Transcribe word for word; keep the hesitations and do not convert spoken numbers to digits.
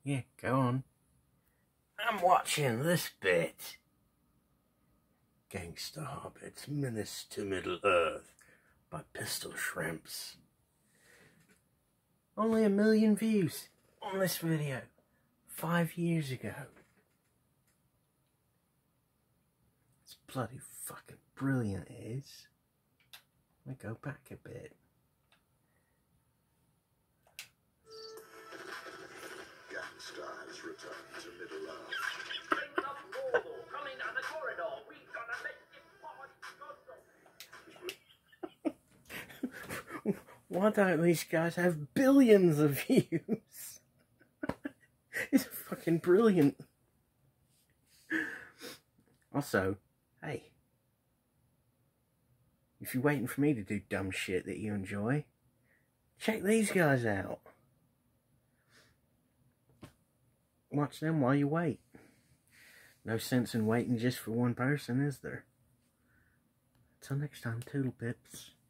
Yeah, go on. I'm watching this bit. Gangsta Hobbits, Menace to Middle Earth by PistolShrimps. Only a million views on this video five years ago. It's bloody fucking brilliant, it is. Let me go back a bit. Gangsta has returned to Middle Earth. Coming down the corridor. We've got to make this party. Why don't these guys have billions of views? It's fucking brilliant. Also, hey, if you're waiting for me to do dumb shit that you enjoy, check these guys out. Watch them while you wait. No sense in waiting just for one person, is there? Till next time, toodle pips.